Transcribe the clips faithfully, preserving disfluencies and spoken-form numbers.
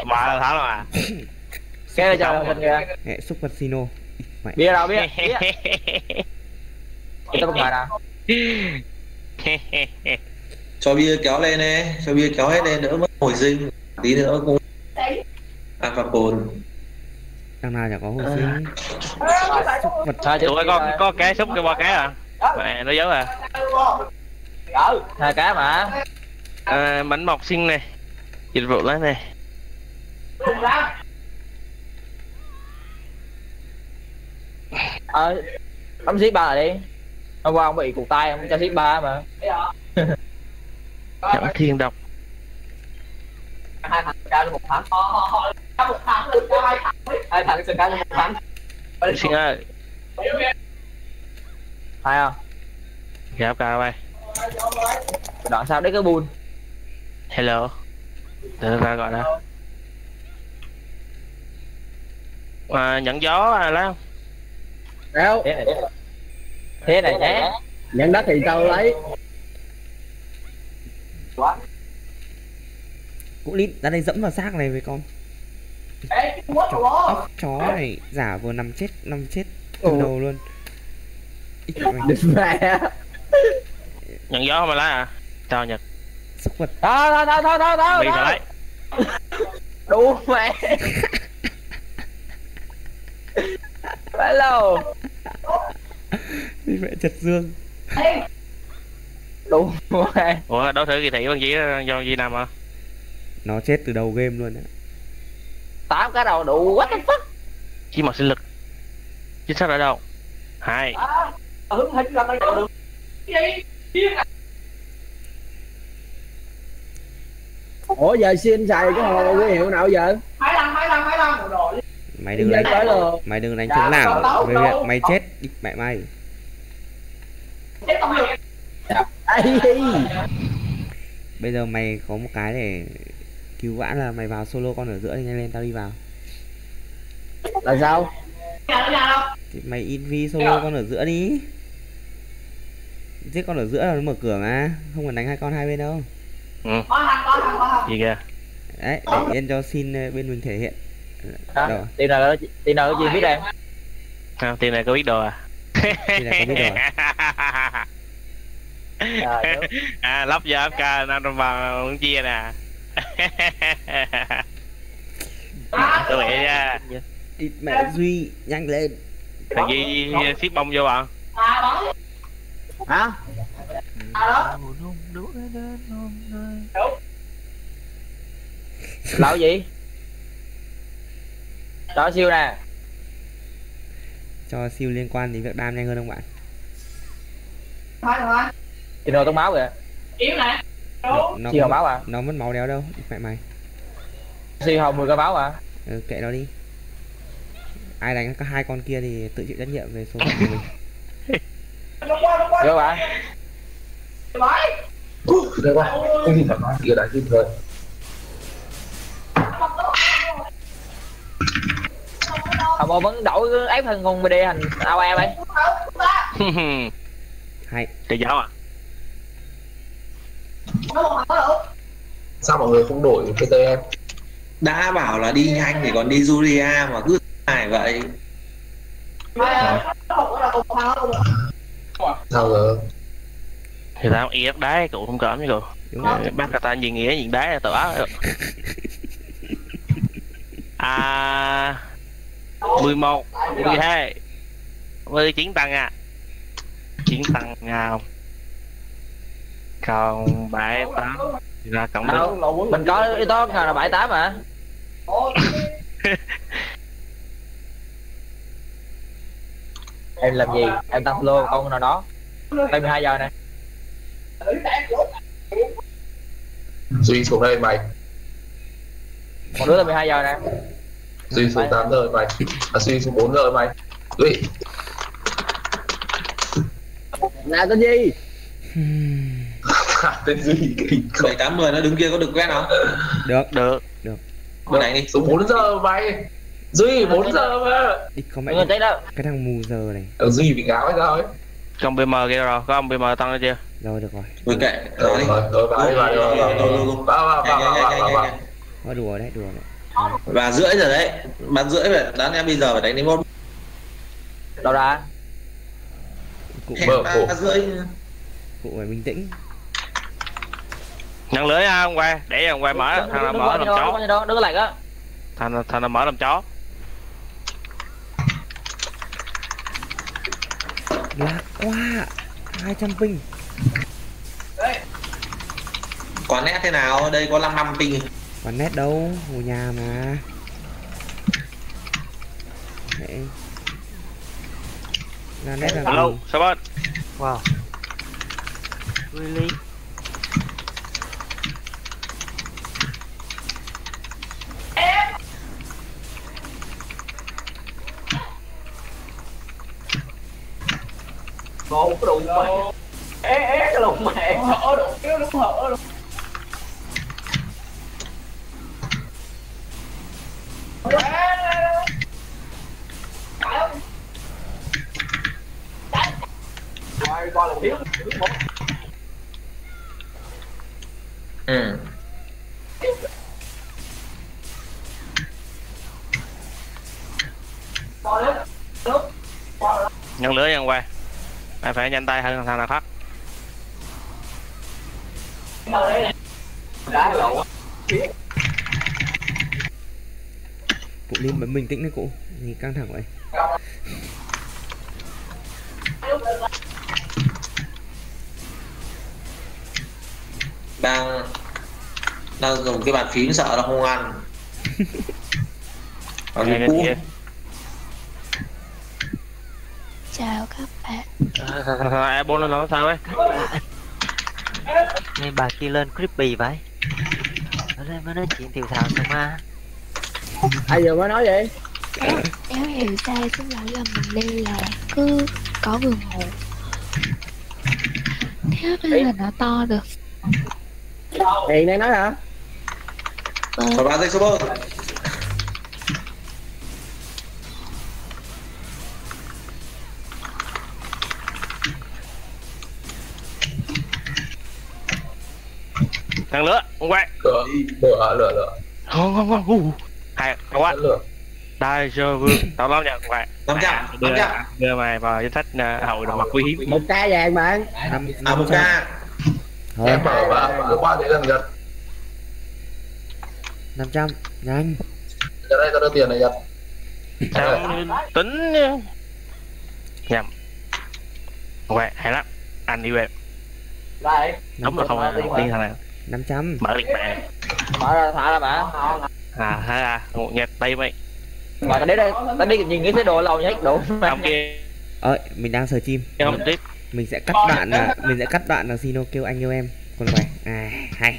Mà là thắng rồi à? Cái cho mình kìa. Mẹ Super Sino. Mày. Bia đâu bia? Bia. Tôi không ngờ nào. Cho bia kéo lên nè, cho bia kéo hết lên nữa mất hồi sinh. Tí nữa cũng ăn vào cồn. Đằng nào chả có hồi sinh. Vật sai Tụi bay có có cái xúc cái ba cái à? Mẹ nó giấu à? Hai cái mà. À, bánh bọc xinh này, dịch vụ lấy này. Ờ, ông ship ba rồi đi. Hôm qua ông bị cụt tay, ông cho ship ba mà. Chẳng thiên độc. Hai thằng cao một thằng. Một thằng hai thằng. Hai thằng cao một thằng. Xin ơi. Hay không? Gặp cả bay. Đoạn sau đấy cái buôn. Hello. Để ra gọi đó. À, nhận gió à Lan. Đâu? Thế này, thế này nhé. Nhận đất thì tao lấy. Cũng lít ra đây dẫm vào xác này với con. Chó, ốc chó này giả vừa nằm chết nằm chết từ đầu luôn. Mẹ. Nhận gió mà lấy à? Chào Nhật. Sức vật. Thôi thôi thôi thôi thôi thôi. Bị phải lấy. Đủ mẹ. Hello. Vì mẹ chật dương. Đủ mẹ. Ủa đấu thử kỳ thị bằng gì do gì nằm à? Nó chết từ đầu game luôn á. Tám cái đầu đủ what the fuck. Chỉ một sinh lực. Chính xác ở đâu? Hai. Hứng hít ra cái được. Ủa giờ xin xài cái hồ cái hiệu nào giờ? Mấy lần mấy lần mấy lần rồi. Mày đừng đánh mày đừng đánh chống nào về việc mày chết đi mẹ mày. Bây giờ mày có một cái để cứu vãn là mày vào solo con ở giữa đi, nhanh lên tao đi vào. Là sao? Thì mày invi solo con ở giữa đi. Giết con ở giữa là nó mở cửa mà, không cần đánh hai con hai bên đâu. Ừ. Gì kìa? Đấy, để yên cho xin bên mình thể hiện. Đâu? Tiền nào tiền nào cái gì biết em? Không, tiền này có biết đồ à? Tiền này có biết đồ à? À, lắp vô ép ca năm trăm vàng muốn chia nè. Tôi nghĩ nha. Mẹ Duy, nhanh lên. Thằng Duy ship bông vô bạn. Hả? Lão gì? Cho siêu nè. Cho siêu liên quan đến việc đam nhanh hơn không bạn? Thôi rồi. Thì đồ tông máu kìa. Yếu nè. Nó, nó siêu máu à? Nó mất máu đéo đâu, mẹ mày. Siêu hồng mười cái máu à? Ừ, kệ nó đi. Ai đánh có hai con kia thì tự chịu trách nhiệm về số của mình. Vô bạn. Được quá, không gì phải nói, kia đã kịp rồi. Không mà vẫn đổi ép thân con bê đê thành a o e ấy. Hay. Cái giáo à? Sao mọi người không đổi cái tay em? Đã bảo là đi nhanh thì còn đi Julia mà cứ này vậy. Sao rồi? Thì tao y ép đá cậu không cỡm với cậu. Bác cả ta nhìn nghĩa nhìn đá là tao áo. À mười một, mười hai, mười chín tầng à. chín tầng nào. Còn bảy tám ra cộng được. Mình có yếu tố nào là bảy tám hả? Em làm gì? Em tăng lô con nào đó. Đây mười hai giờ nè. Duy xuống đây mày. Một đứa là mười hai giờ nè. Duy xuống tám giờ mày. À Duy xuống bốn giờ mày. Duy. Là tên gì? Tên Duy. bảy tám mười nó đứng kia có được quen không? Được, được, được. Được đánh đi. Xuống bốn giờ mày. Duy bốn giờ mà. Đi không mẹ. Cái, cái thằng mù giờ này. Ở Duy bị gáo hay sao ấy? Con bê em kia rồi, có ông bê em tăng lên chưa? Rồi được rồi. Rồi kệ, rồi rồi rồi vào đi vào đi vào vào vào vào vào vào vào. Đùa đấy, đùa đấy. Và rưỡi rồi đấy, bán rưỡi rồi, đáng lẽ bây giờ phải đánh đến một. Đâu ra? Cụ Hẹn cụ ba rưỡi. phải bình tĩnh. Nhận lưới ha ông quay, để ông quay mở, thằng nào mở làm chó. Đâu, đừng có lạnh á. Thằng thằng nào mở làm chó. Lạc quá. hai trăm ping. Quán nét thế nào? Đây có năm năm ping. Quán nét đâu, ngồi nhà mà. Mẹ. Ra nét là Hello, gì? sao bạn? Wow. Really? Một cái đụng mẹ. Ế ế cái đụng mẹ. Hở đụng kéo đúng hở luôn. Coi coi là biết. Ừ. Nhận lưới ông quay. Mày phải nhanh tay hơn thằng nào khác. Cụ Linh bấm bình tĩnh đấy cụ. Nhìn căng thẳng vậy. Đang đang dùng cái bàn phím sợ nó không ăn. Bàn phím cũ. Chào các bạn. Thằng Ebon nó nói sao ấy? Nghe bà kia lên creepy vậy. Ở đây mới nói chuyện thiều thào sao ma. Ai giờ mới nói vậy? Nếu hiểu sai xin lỗi là mình lên là cứ có vườn hộ. Thế nên là nó to được. Hiền đang nói hả? Vâng. Còn ba giây số bơ. Thằng lửa, ông quay. Lửa, lửa, lửa, lửa. Ngon ngon ngon. Uh. Hay, quá. Lửa. Đây chưa vương, tao lắm nha ông quay. năm trăm, năm trăm. Đưa mày vào danh sách uh, hậu đồng mặt quý hiếm. Một ca vàng bạn. Năm À một ca. Thôi, Em mở và vừa qua đấy là Nhật. năm trăm, nhanh. Ra đây tao đưa tiền này Nhật. Sao tính nhầm. Ok, hay lắm. Anh yêu em. Đây. Đúng là không ai tiên thằng này. năm trăm. Mở liệt mẹ. Mở ra thả ra mà. À hay à, một nhật tay mày. Mà tao đến đây, tao đi nhìn cái chế độ lâu nhất đủ. Ông kia. Ơi, mình đang stream. Không tiếp. Mình sẽ cắt đoạn là mình sẽ cắt đoạn là Sino kêu anh yêu em. Còn quay. À, hay.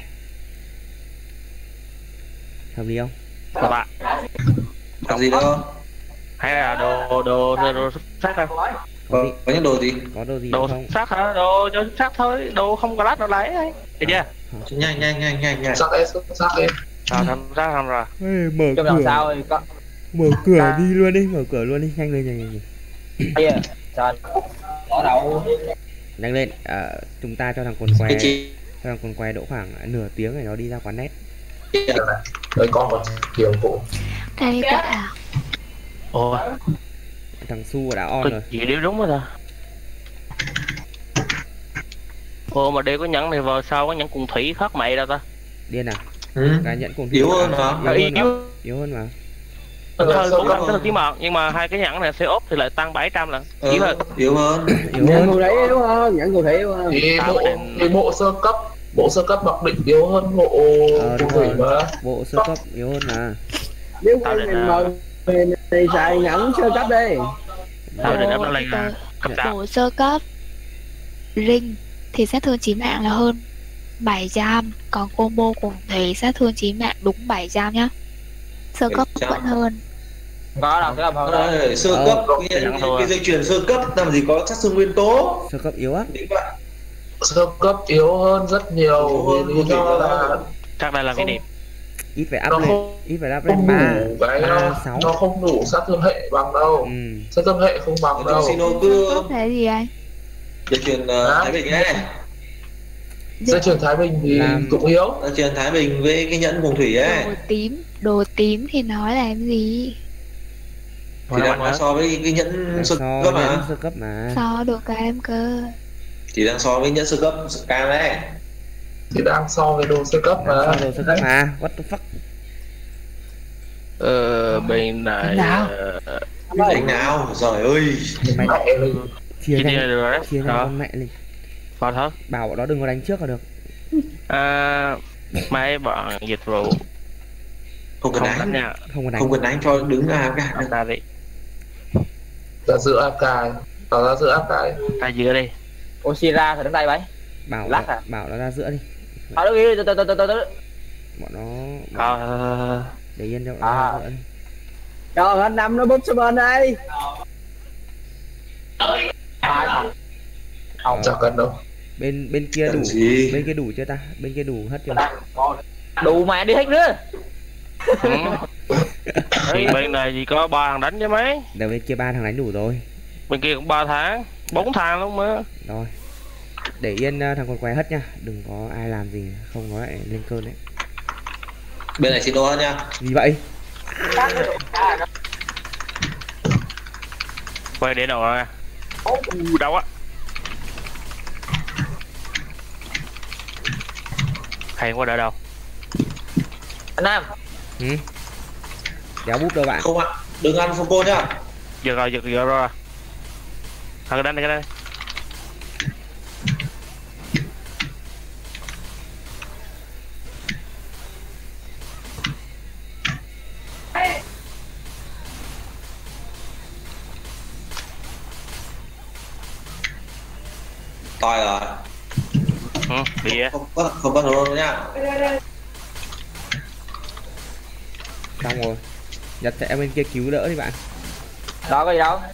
Hợp lý không? Các bạn. Làm gì đâu? Hay là đồ đồ đồ, đồ xuất sắc không? Có gì? Có những đồ gì? Có đồ gì Đồ không? xuất sắc hả? Đồ cho xuất sắc thôi, đồ không có lát nó lấy ấy. Thấy chưa? Nhanh nhanh nhanh nhanh nhanh. Sắc đấy, sắc đấy. Rồi thằng sắc không rồi. Ê, mở Trong lần cửa. sau thì có. Mở cửa đi luôn đi, mở cửa luôn đi, nhanh lên nhanh nhanh. Bây giờ, trời. Bỏ đầu. Nhanh lên, à, chúng ta cho thằng quần què. Cái chị. Cho thằng quần què đỗ khoảng nửa tiếng để nó đi ra quán nét. Đấy con một kiểu phụ. Đây các à. Ồ, Thằng Su đã on tôi rồi. chỉ điếu đúng rồi ta. Ồ mà đây có nhẫn này vào sau có nhẫn cùng thủy khác mày đâu ta. Điên à? Ừ. Cái nhẫn cùng Yếu hơn mà. Yếu hơn mà. Yếu. Yếu hơn mà. Thôi cũng có cái tí mọt nhưng mà hai cái nhẫn này xe ốp thì lại tăng bảy trăm lần. Ừ, Yếu hơn. yếu hơn. Yếu Nhận hơn. cụ thể yếu hơn, nhận cụ thể yếu hơn. Thì Tao bộ, định- thì bộ sơ cấp bộ sơ cấp mặc định yếu hơn bộ Ờ, phù đúng thủy rồi. mà. Bộ sơ cấp yếu hơn mà. Nếu Tao mình định, mời mình thì xài nhẫn sơ cấp đi. Tao định áp nó Bộ, lên bộ, cấp sáu. bộ sơ cấp Ring thì sát thương chí mạng là hơn bảy trăm. Còn combo cùng thủy sát thương chí mạng đúng bảy trăm nhá. Sơ cấp bảy trăm. vẫn hơn. Có đâu, cái không đâu. Ờ, sơ Ờ. cấp cái, cái, cái dây chuyền sơ cấp làm gì có sát thương nguyên tố. Sơ cấp yếu á. Đúng vậy. Sơ cấp yếu hơn rất nhiều Yếu hơn, vì lý do là Chắc đây là cái điểm. Ít phải nó up lên. không Ít phải up không lên ba. đủ cái ba, sáu. nó không đủ sát thương hệ bằng đâu. Ừ. Sát thương hệ không bằng đâu. Sino Sơ cứ cấp là gì anh? dây chuyền uh, Hả? Thái Bình ấy. Dây chuyền Thái Bình thì Làm- cũng yếu. Dây chuyền Thái Bình với cái nhẫn cùng thủy ấy. Đồ tím, đồ tím thì nói là cái gì? Thì đang nói so với cái nhẫn Đang sơ so cấp nhẫn mà. sơ cấp mà. So đồ cả em cơ. Thì đang so với nhẫn sơ cấp cam đấy. Thì đang so với đồ sơ cấp Đang mà. so đồ sơ cấp mà. What the fuck? Ờ, bên này Nào. ờ, Đánh nào, trời ơi. Mày Mẹ ơi. chia chia ra, chia được rồi đấy. chia ra Đó, con mẹ lên. vào thôi. Bảo bọn đó đừng có đánh trước là được. À, mấy bọn dịch vụ Không cần không đánh đánh. nha, Không có đánh. Không cần đánh cho đứng ra cả. chúng ta đi Ra giữa áp cài. Tỏ ra giữa áp cài. ra giữa đi. Oshira thì đứng đây vậy. Bảo Lát nó, à? bảo nó ra giữa đi. Ở đó đi, từ từ từ từ từ. Bọn nó bọn Ờ, để yên cho bọn nó À. ra giữa đi. Trời anh Năm nó búp xuống bên đây. Ờ, Chẳng cần đâu. bên bên kia Cần đủ, gì? bên kia đủ chưa ta? Bên kia đủ hết chưa? Đủ mà đi hết nữa. ừ. Ê, bên này chỉ có ba thằng đánh chứ mấy, Đầu bên kia ba thằng đánh đủ rồi. bên kia cũng ba tháng bốn thằng luôn mà. Rồi. Để yên uh, thằng con quái hết nha. Đừng có ai làm gì không nó lại lên cơn đấy. Bên này xin lỗi nha. Vì vậy, Quay để đâu rồi? Ô, đâu á? Hay quá đỡ đâu? Anh Nam. ừ. Đéo búp đâu bạn. Không ạ. Đừng ăn phong cô nhá. Giật rồi, giật giật rồi. Thằng đánh này, cái đây. Toi rồi. Ừ, đi á. Không có không có đâu nhá. Xong rồi. Nhật sẽ bên kia cứu đỡ đi bạn. Đó có gì đâu.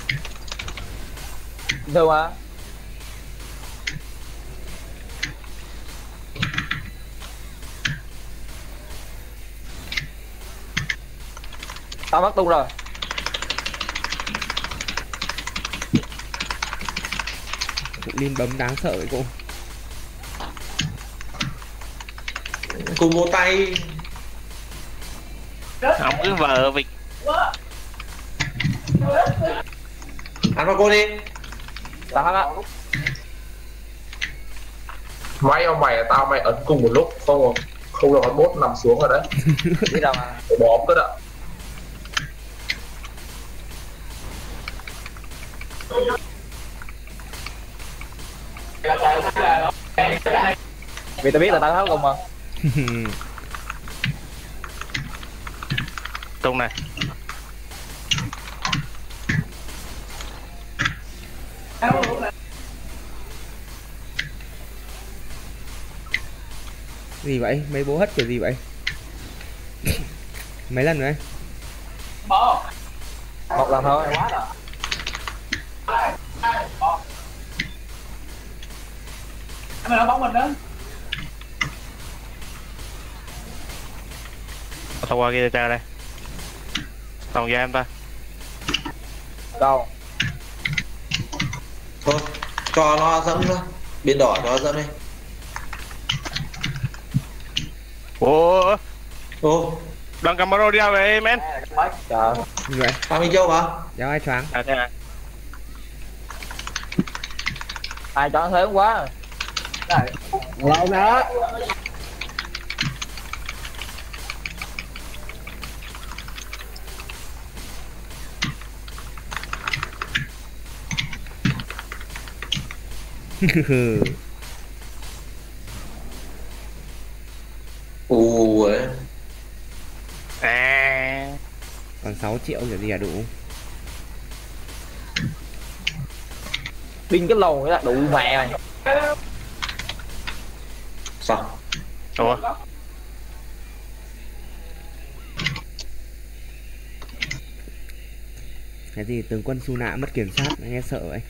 Thường mà. Tao mất tung rồi. Cũng liên bấm đáng sợ vậy cô. Cùng một tay. Ông cứ vờ việc. Ăn vào cô đi. Tao hết á. May ông mày tao mày ấn cùng một lúc. Không rồi. Không được con bốt nằm xuống rồi đấy. Đi đâu mà. Để bóm cơ ạ. Vì tao biết là tao hết cùng mà. Tung này. Gì vậy? Mấy bố hất kiểu gì vậy? Mấy lần rồi? Một lần thôi. Tao qua kia tao đây. Tao ra em ta. Đâu. Thôi. Cho nó dẫm thôi. Bên đỏ cho nó dẫm đi. Ủa, Ô. đoàn Camaro đi đâu vậy men? Trời. Gì vậy? Tao Minh Châu hả? Đéo ai choáng. À thế à? Ai cho nó thế quá. Lâu nữa. Ù ấy. À, Còn sáu triệu kiểu gì là đủ. Pin cái lầu cái là đủ mẹ mày. Sao? ủa, Cái gì tướng quân su nạ mất kiểm soát nghe sợ vậy.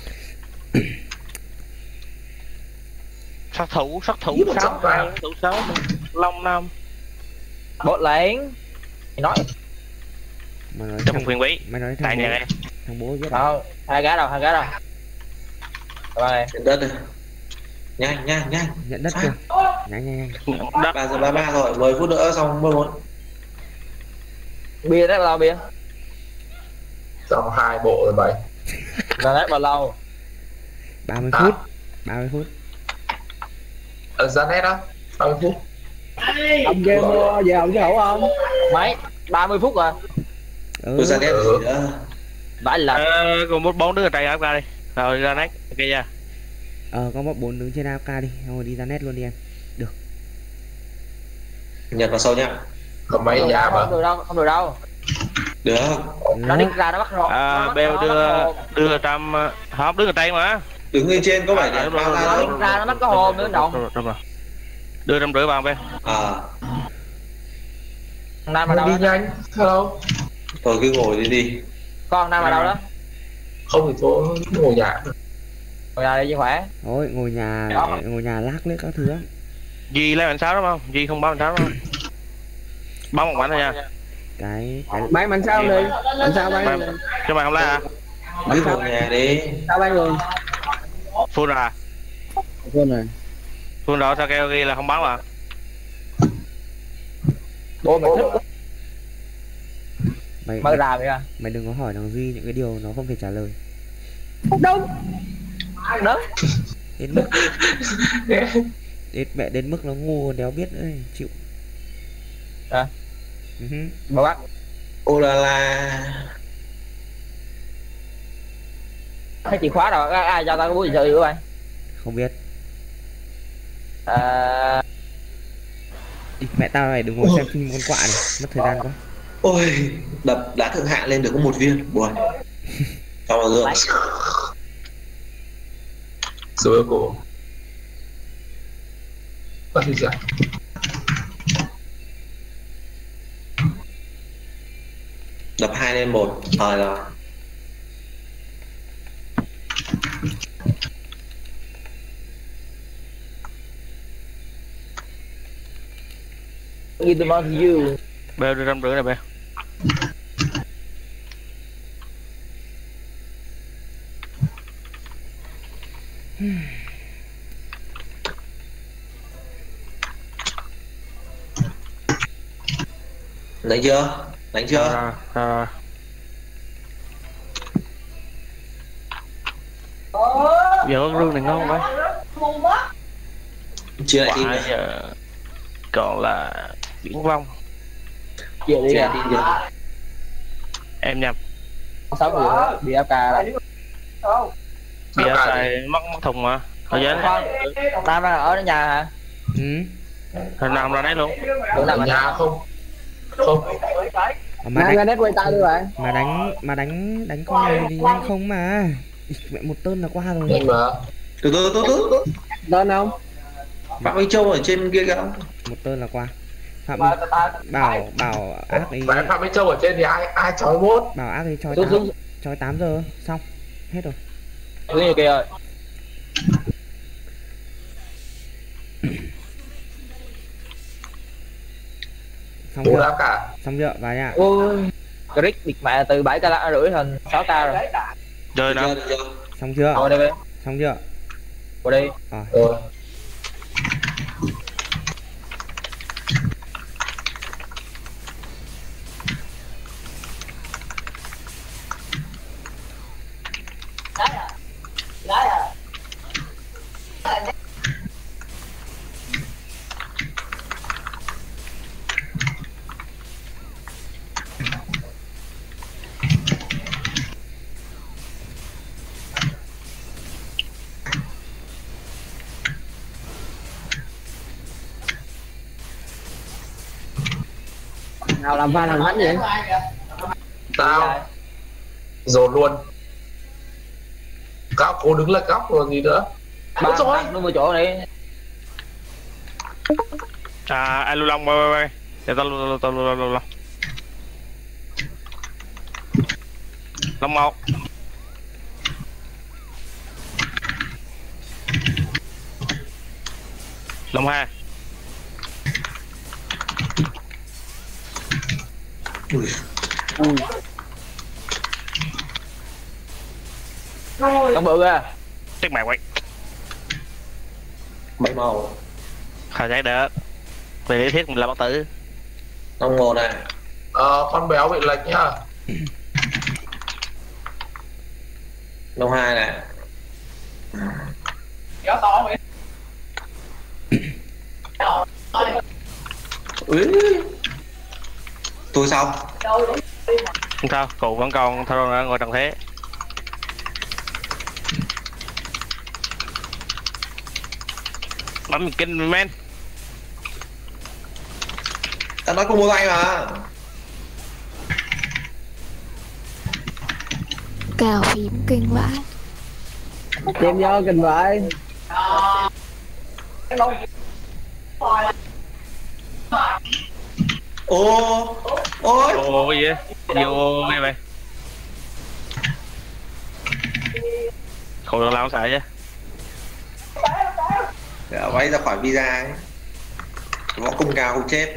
sát thủ, sát thủ Ý một sáu trăm ba. hai, thủ sáu, Long Nam, Bot lén. Mày nói. Mà nói trong thằng, quyền quý, mày nói tại thằng nhà bố, đây. thằng bố biết à? Đâu. Hai gái đâu, hai gái đâu. Rồi. Trên đất đây. Nhanh nhanh nhanh. Nhận đất Phát. chưa? Nhanh nhanh nhanh. Đất. ba giờ ba mươi ba rồi, mười phút nữa xong mười một. Bia đấy bao lâu bia? Xong hai bộ rồi bảy. Ra đấy bao lâu? ba mươi À. phút. ba mươi phút. Ở ra nét đó, ba mươi phút. Ông game mua về ông chứ hổ không? Mấy? ba mươi phút rồi. Ừ. Tôi ra đen gì nữa. Phải là Ờ, còn một bốn đứa ở đây áp ra đi. Rồi ra nét. Ok chưa? Ờ có một bốn đứng trên a ca đi, rồi đi ra net luôn đi em. Nhật vào sâu nhá. Còn mấy nhà mà. không được đâu, không được đâu. Được. Nó Được. đi ra nó bắt hồn. À, Beo đưa đưa trăm hộp đứng ở đây mà. Đứng lên trên có phải À, để đúng rồi, bao đúng la rồi. đâu. Ra nó bắt có hồn nữa động. Đúng rồi, đúng rồi. Đưa trăm rưỡi vào Beo. À. Nam ở đâu Đi đó? nhanh, hello. Thôi cứ ngồi đi đi. Con Nam ở đâu đó? Không thì thôi, ngồi nhà. Ngồi ra đây cho khỏe. Thôi ngồi nhà Đó. ngồi nhà lác lết các thứ á. Duy lấy bánh sáu đúng không? Duy không báo bánh sáu đúng không? Báo một bánh thôi nha. Cái cái Bán bánh sao đi. Bánh sao bán. Mày- Cho mày không lấy hả? Cứ ngồi nhà đi. Sao bán luôn? Full rồi à? Quên rồi. Full rồi sao kêu ghi là không báo à? Bố mày thích mày mới ra vậy à? mày đừng có hỏi thằng Duy những cái điều nó không thể trả lời. Đúng. Đúng. Đến mức đến mẹ đến mức nó ngu đéo biết nữa này, chịu. À. Ừ hứ. Bà bắt. Ô la la. Cái chìa khóa rồi, ai cho tao cái búa gì chơi của bạn? Không biết. À, Ý, mẹ tao này đừng ngồi xem phim con quạ này, mất thời gian quá. Ôi, đập đá thượng hạ lên được có một viên, buồn. Cho vào gương. Sửa cổ. Bắt đi ra. Đập hai lên một. Rồi rồi. give them all to you. Beo đưa trăm rưỡi này Beo. Đánh chưa? Đánh chưa? À, à. Giờ con rương này ngon quá. Chia lại tin Quả nhá. giờ còn là viễn vong. Chia đi Chia lại à. tin nhá. Em nhầm. Sáu người bị ép ca rồi. Bây giờ Sao xài mất mất thùng mà. Thôi chứ. Nam đang ở nhà hả? Ừ. Hình nào ra đấy luôn. Tưởng Ở nào nhà không? Không. Ờ, mà Nam đánh ra nét quay tay đi bạn. mà đánh mà đánh đánh con này thì nhanh không mà. Ý, mẹ một tơn là qua rồi. Nhưng mà Từ từ từ từ. Lên không? Phạm Minh Châu ở trên kia kìa. Một tơn là qua. Phạm bảo bảo ác ấy Bạn Phạm Minh Châu ở trên thì ai ai chói bốt. bảo ác ấy chói Xuống tám xuống chói tám giờ xong hết rồi. xuống như kia rồi. Xong Bố chưa? đáp cả. Xong chưa? Vào nha. Ôi. Crick bịt mẹ từ bảy ca rưỡi thành sáu ca rồi. Chơi Được nào. chưa? Được chưa? Xong chưa? Ngồi đây đi. Xong chưa? Ngồi đi. Rồi. Nào làm pha thằng thánh vậy? Tao dồn luôn. Góc cố đứng là góc rồi gì nữa. Ba rồi. nó mua chỗ đi. À, ai lưu long bay bay bay. Để tao lưu lưu tao lưu lưu lưu. Long một. Long hai. Ui. Con bự à. Chết mẹ quay. bảy màu. Không chắc được. Về lý thuyết mình là bất tử. Năm một này. Ờ, con béo bị lệch nhá. Năm hai này. Kéo to vậy. Úi. Tôi xong. Không sao, cụ vẫn còn thôi ngồi trần thế. Bấm kinh men. Tao nói cùng một tay mà. Cào phím kinh vãi. Tìm vô kinh vậy. Ô. Ôi. Ồ cái gì vậy? Vô nghe mày. Khổ được làm sợ chứ. Để quay ra khỏi visa ấy. Võ cung cao không chết.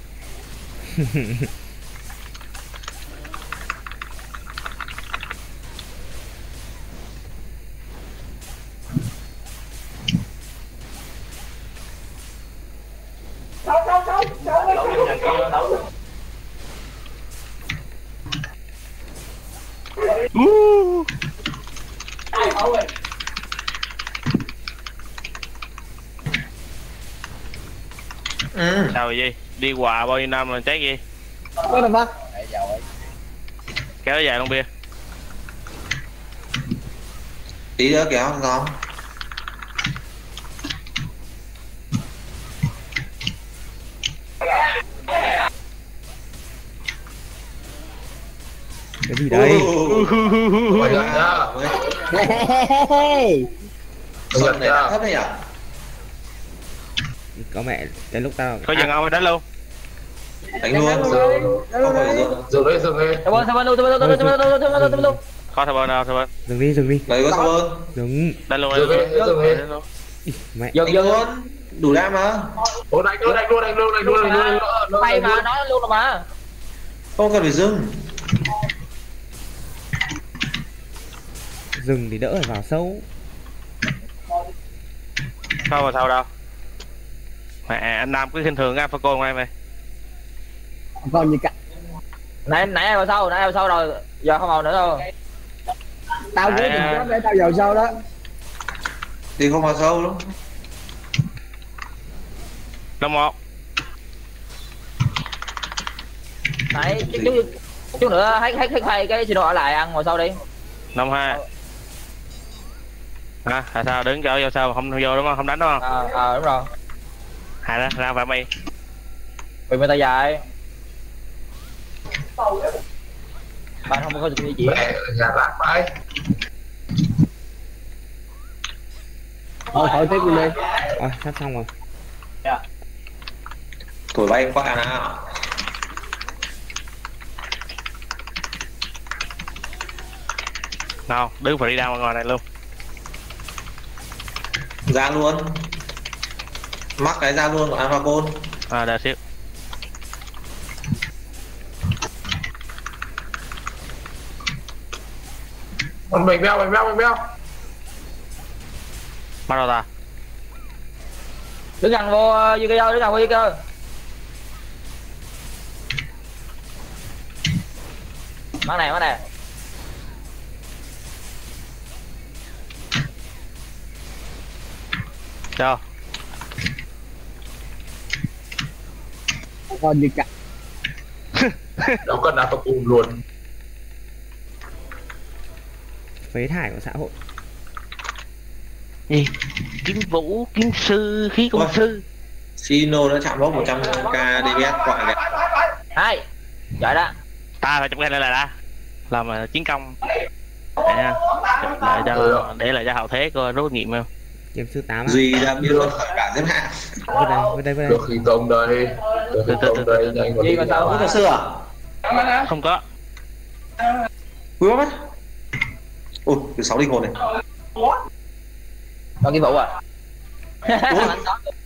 Uh. Ừ. Sao vậy gì? Đi quà bao nhiêu năm rồi chết gì? What the fuck? Kéo dài luôn bia. Tí nữa kéo không? Cái gì đây? Mày giật nhá. Sân này đã thấp đấy à? Có mẹ đến lúc tao Có dừng ông đánh luôn. Đánh luôn. Không phải dừng. Dừng đi, dừng đi. Sao sao luôn, sao luôn, sao luôn, sao luôn, sao luôn, sao luôn. Có thằng bên nào thằng bên. dừng đi dừng đi Lấy có sao hơn? dừng Đánh luôn Dừng đi, dừng đi. mẹ. Dừng Đánh dừng luôn. Đủ đam mà. Ủa đánh luôn, đánh luôn, đánh luôn, đánh luôn, đánh luôn. Mày mà nói luôn rồi mà. Không cần phải dừng. Dừng thì đỡ phải vào sâu. Sao mà sao đâu. Mẹ anh Nam cứ khinh thường Alpha Con ngay mày. Còn gì cả. Nãy nãy vào sau, nãy vào sau rồi, giờ không vào nữa đâu. Tao quyết định chết để tao vào sau đó. Thì không vào sâu đâu. Năm một. Nãy chút chút chút nữa hết hết hết hai cái xì đồ lại ăn ngồi sau đi. Năm hai. À, tại sao đứng cho vô sao không vô đúng không? Không đánh đúng không? Ờ à, à, đúng rồi. Hai đó ra phải mày. Vì người ta dài. Bạn không có gì gì. Mẹ nhà lạc phải. Thôi thôi tiếp đi. Ôi sắp xong rồi. Thổi bay em qua nào. Nào, đứng phải đi ra ngoài này luôn. Ra luôn. Mắc cái ra luôn của Alpha Con. À đợi xíu. Còn mình beo, mình beo, mình beo. Bắt đầu ta. Đứng gần vô dưới cơ, đứng gần vô dưới cơ. Mắt này, mắt này. Cho. Còn gì cả. Đâu cần Alpha Con luôn. Phế thải của xã hội. Gì? Kiếm vũ, kiếm sư, khí công Ôi. sư. Sino đã chạm mốc một trăm k đê pê ét quả kìa. Hai. Giỏi đó. Ta phải chụp cái này là đã. Làm mà chiến công. Để nha. Để cho để lại cho hậu thế coi rút nghiệm không. Kiếm sư tám. Duy đã biến mất khỏi cả xếp hạng. Bên đây bên đây bên đây. Được khi công đây. Được khi công đây, nhanh vào. Gì mà sao? Ủa thật sự à? Không có. Quý mất. Ui, từ sáu linh hồn này. Có cái vụ à? Ủa?